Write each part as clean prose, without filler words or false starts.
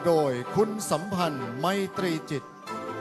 โดยคุณสัมพันธ์ไมตรีจิต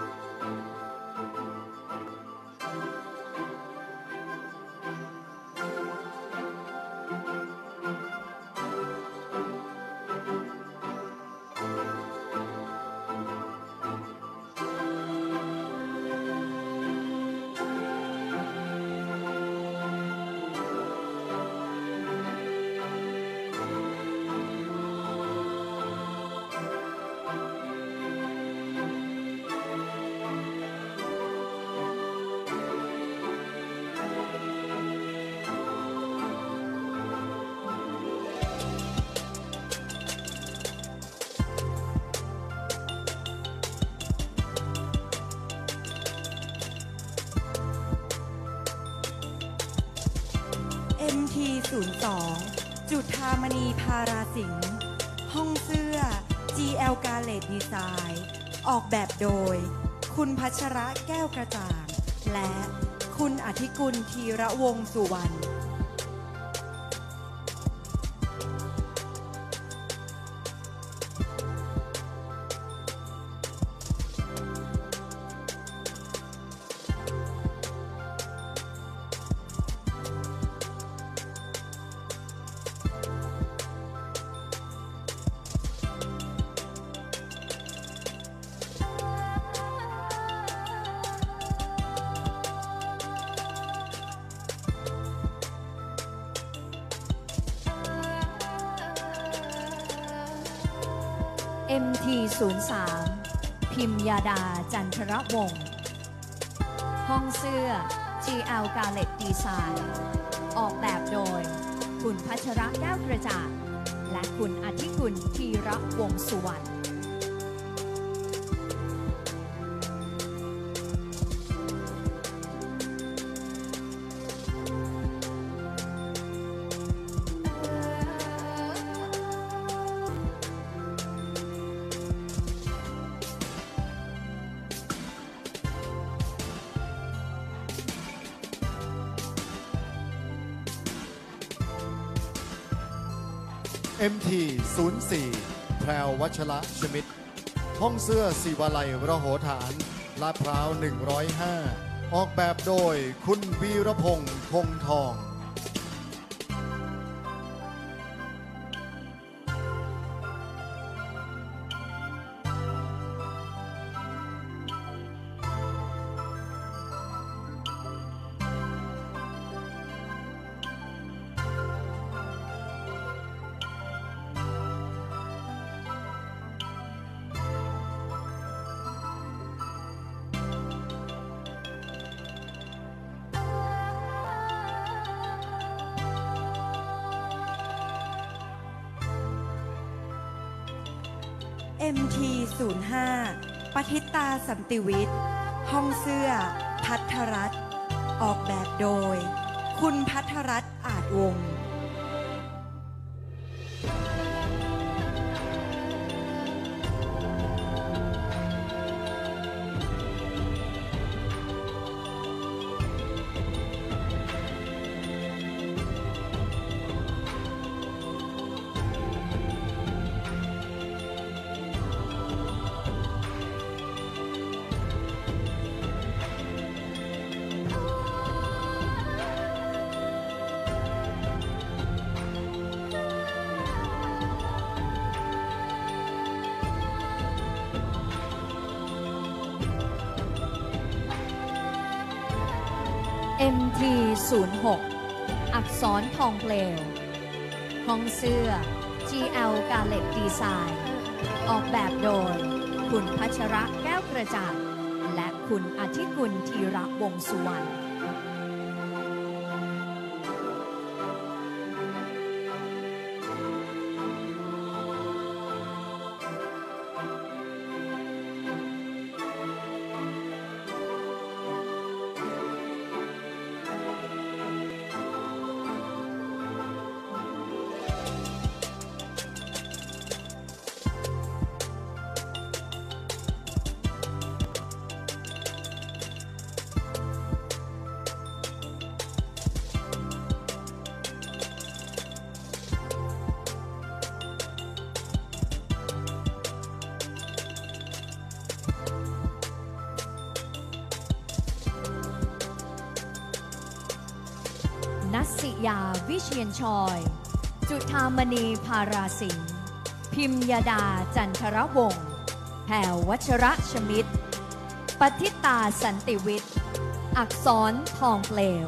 MT02 จุฑามณีพาราสิงห์ห้องเสื้อ GL Garlet Design ออกแบบโดยคุณพัชระแก้วกระจ่างและคุณอธิกุลธีระวงศ์สุวรรณ MT03 พิมยาดาจันทรวงศ์ห้องเสื้อ GL Garlet Design ออกแบบโดยคุณพัชระแก้วกระจ่างและคุณอธิกุลธีระวงศ์สุวรรณ MT04 แพรววัชระชมิตห้องเสื้อศิวาลัยระโหฐานลาดพร้าว105ออกแบบโดยคุณวีรพงษ์คงทอง MT05 ปทิตาสันติวิทย์ห้องเสื้อพัทรรัตน์ออกแบบโดยคุณพัทรรัตน์อาจวงศ์ MT06 อักษรทองเปลวห้องเสื้อ GL Garlet Design ออกแบบโดยคุณพัชระแก้วกระจ่างและคุณอธิกุลธีระวงศ์สุวรรณ MT06 สิยาวิเชียรชอยจุฑามณีภาราสิงห์พิมยดาจันทรวงศ์แผ่ววัชระชมิตรปฏิตาสันติวิทย์อักษรทองเปลว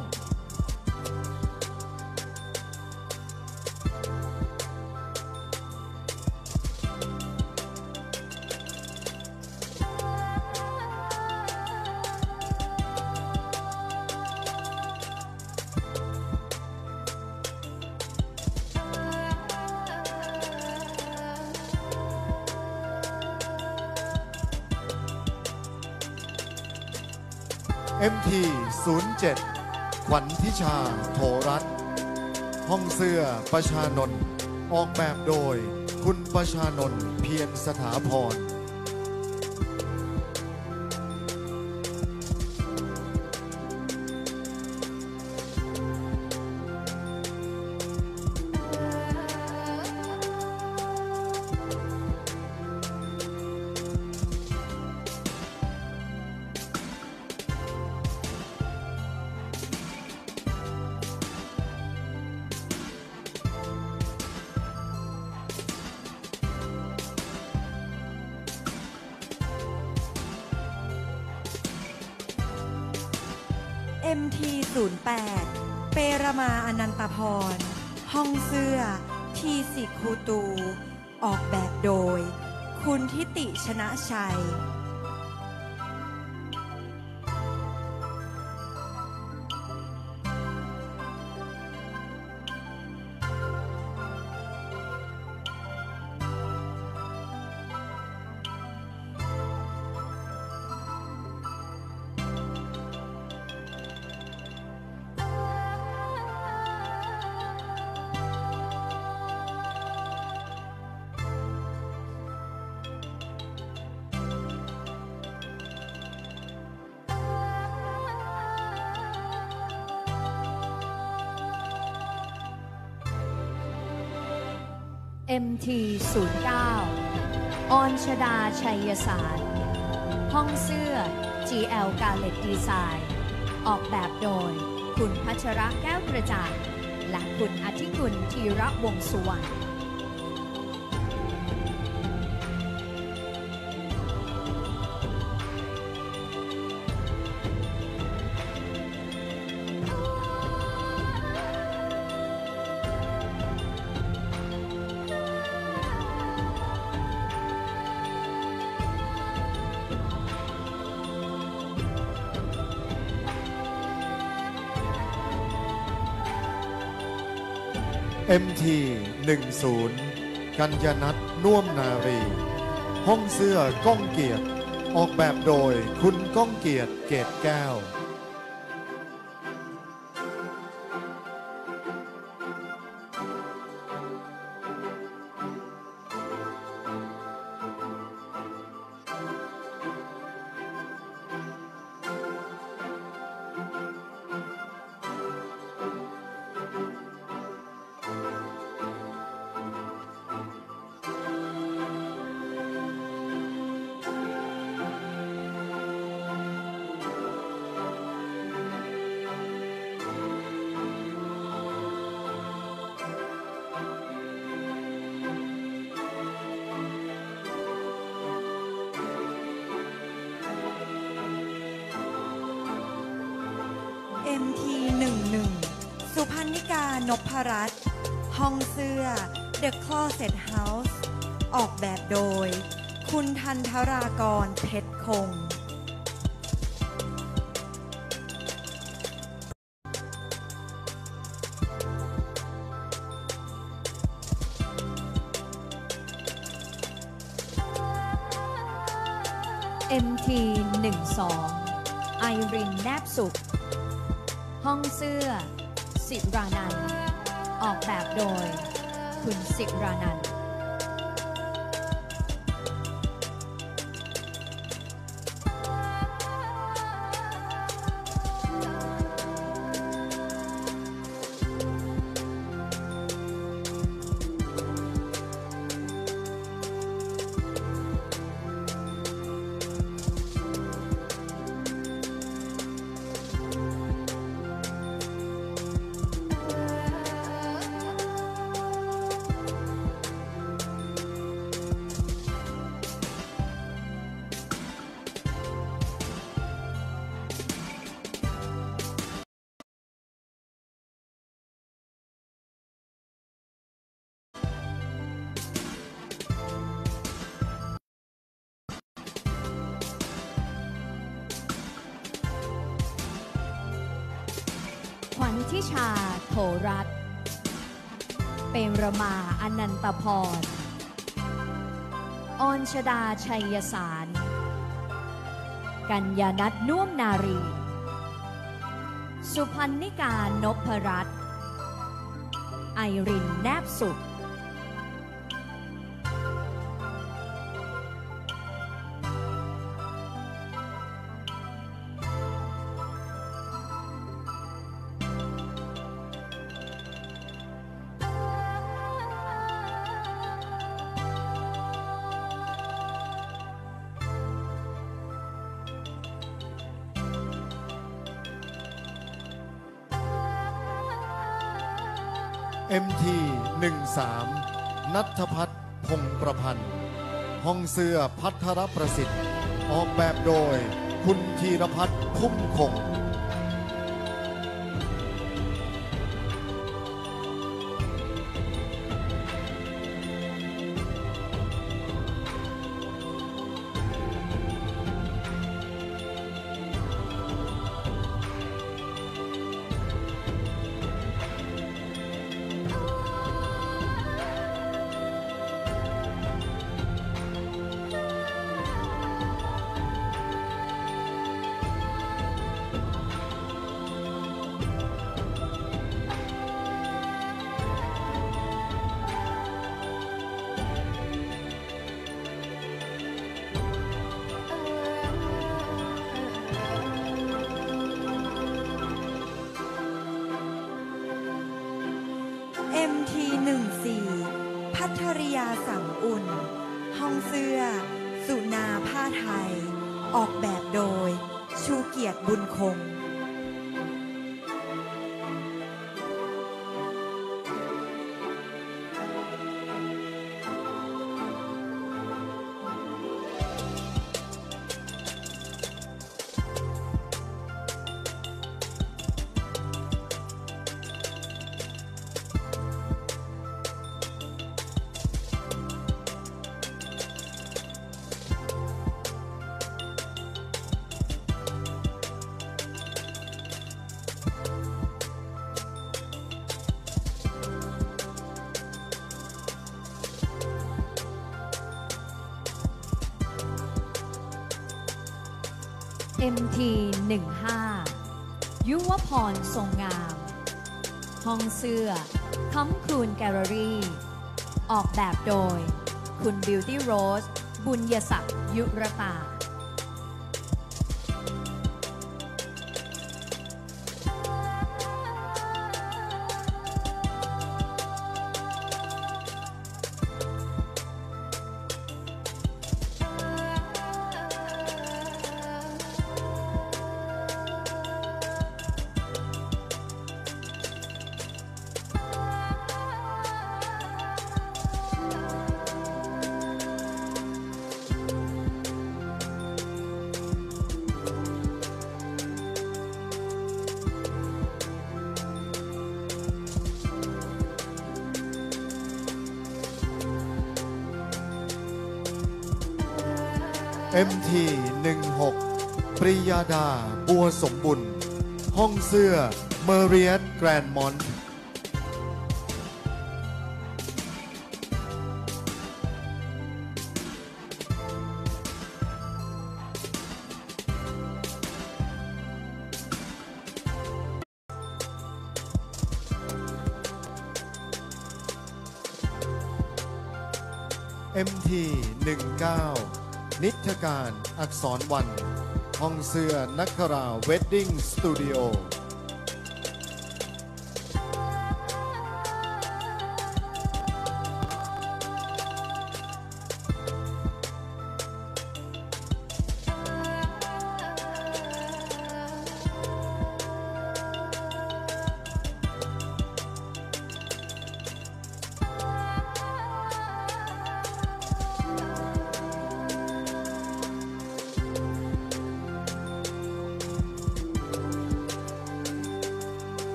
MT 07 ขวัญทิชาโถรัตน์ห้องเสื้อประชานนท์ออกแบบโดยคุณประชานนท์เพียรสถาพร MT 08 เปรมาอนันตพรห้องเสื้อทีสิคูตู ออกแบบโดย คุณทิติชนะชัย MT 09 ออนชดาชัยสารห้องเสื้อ GL Garlet Design ออกแบบโดยคุณพัชระแก้วกระจ่างและคุณอธิกุลธีระวงศ์สุวรรณ MT 10 กัญญนัทน่วมนารี ห้องเสื้อก้องเกียรติ ออกแบบโดยคุณก้องเกียรติเกตแก้ว MT 11 สุพันนิกานพรัตน์ห้องเสื้อ The Closet House ออกแบบโดย คุณทันธรากรเพชรคง MT 12 ไอรินแนบสุขห้องเสื้อสิรานันท์ออกแบบโดยคุณสิรานันท์ MT ทิชาโถรัตน์เปรมระมาอนันตพรออนชดาชัยสาร กัญญานัทน่วมนารี สุพรรณิกานพรัตน์ไอรินแนบสุข MT 13นัทพัฒน์พงศ์ประพันธ์ห้องเสื้อพัทรประสิทธิ์ออกแบบโดยคุณธีรพัฒน์พุ่มคง MT 14พัทริยาสังอุ่น ห้องเสื้อ สุนาผ้าไทย ออกแบบโดย ชูเกียรติบุญคง MT 15ยุวพรทรงงาม ห้องเสื้อค้ำคูณแกลเลอรี่ ออกแบบโดย คุณบิวตี้โรส บุญยศักดิ์ยุรตา MT 16ปริยาดาบัวสมบุญห้องเสื้อเมเรียตแกรนด์มอนต์ MT 19นิทการอักษรวันห้องเสื้อนักคราเวดดิ้งสตูดิโอ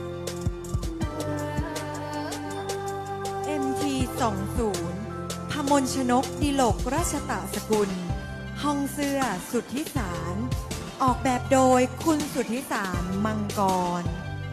MT 20พมลชนกดิลกราชตะสกุลห้องเสื้อสุทธิสารออกแบบโดยคุณสุทธิสารมังกร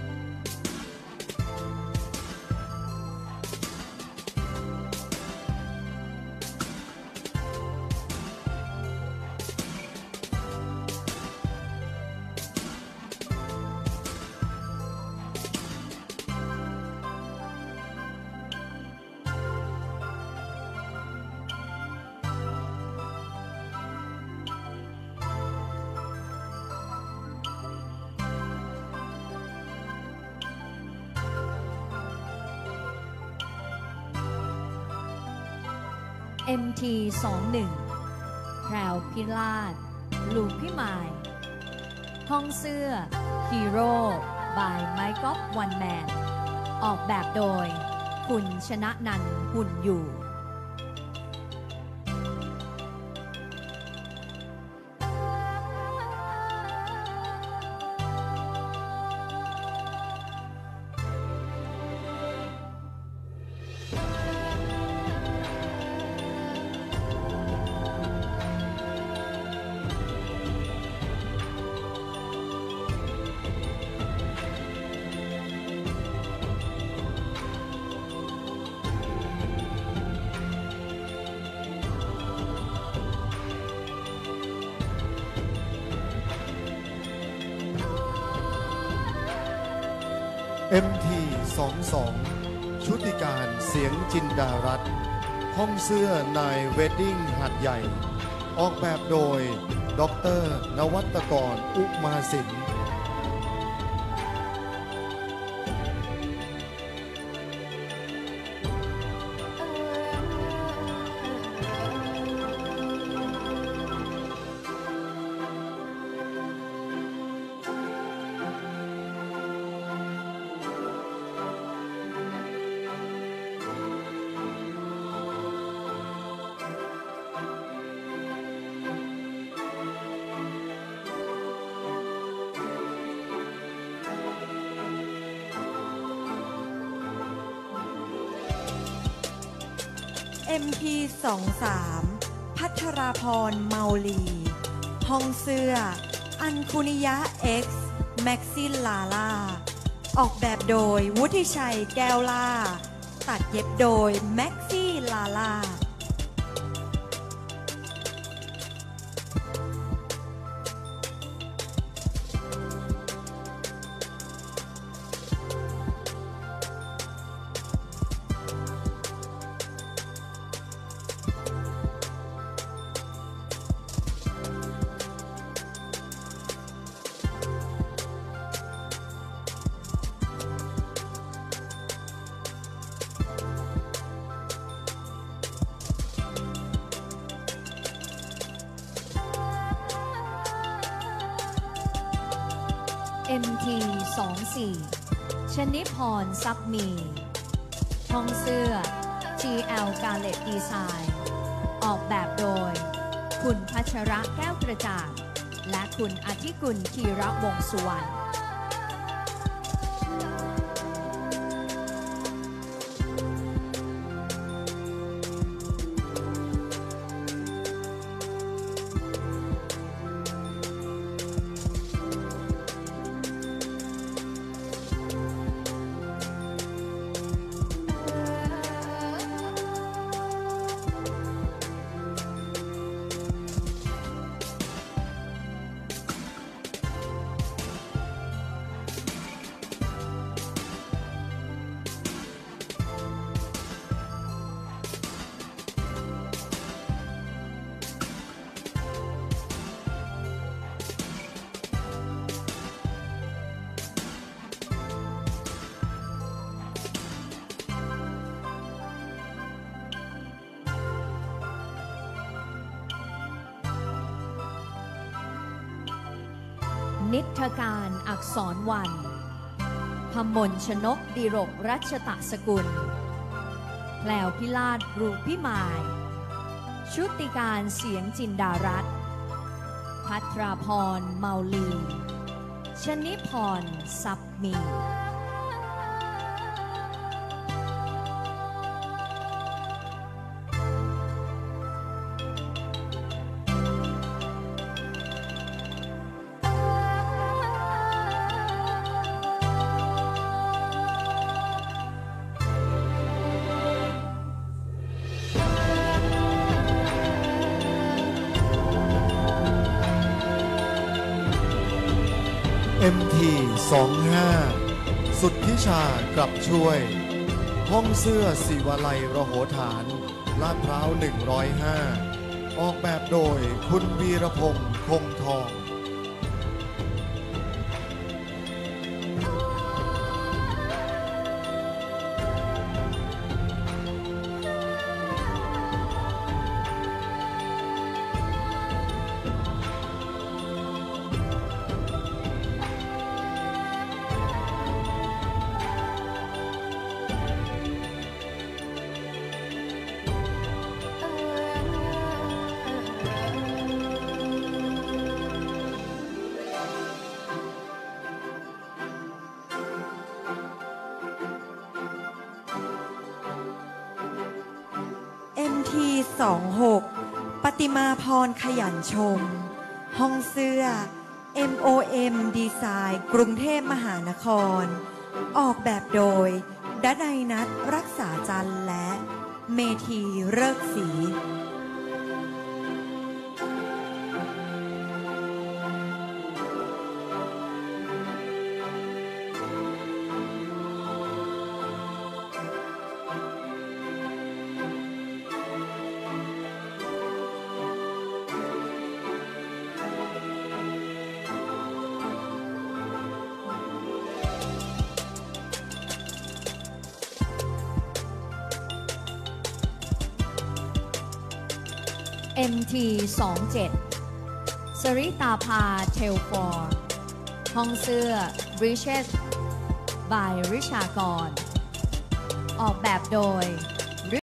MT21 แพรวพิราชลูกพี่หมาย ห้องเสื้อฮีโร่บายไมค์ก๊อฟวันแมนออกแบบโดยคุณชนะนันท์หุ่นอยู่ MT22 ชุติการเสียงจินดารัตน์ห้องเสื้อนายเวดดิ้งหาดใหญ่ออกแบบโดยดร.นวัตกรอุมาสิน MP23 พัทราพรเมาลีห้องเสื้ออัญคุนิยะ X แม็กซิลลาล่าออกแบบโดยวุฒิชัยแก้วล่าตัดเย็บโดยแม็กซี่ลาล่า MT24 ชนิพรซับมีห้องเสื้อ GL Garlet Design ออกแบบโดยคุณพัชระแก้วกระจ่างและคุณอธิกุลธีระวงศ์สุวรรณนิทรการอักษรวันพมลชนกดิรกรัชตะสกุลแพรวพิราชรูพิมายชุติการเสียงจินดารัตน์พัทราพรเมาลีชนิพรซับมี MT 25สุทธิชากลับช่วยห้องเสื้อศิวาลัยระโหฐานลาดพร้าว105ออกแบบโดยคุณวีรพงษ์คงทอง MT 26ปฏิมาพรขยันชมห้องเสื้อ MOM ดีไซน์กรุงเทพมหานครออกแบบโดยดนัยนัทรักษาจันทร์และเมธีเริกศรี MT 27สริตาภาเทลฟอร์ห้องเสื้อ Riches by ริชากรออกแบบโดย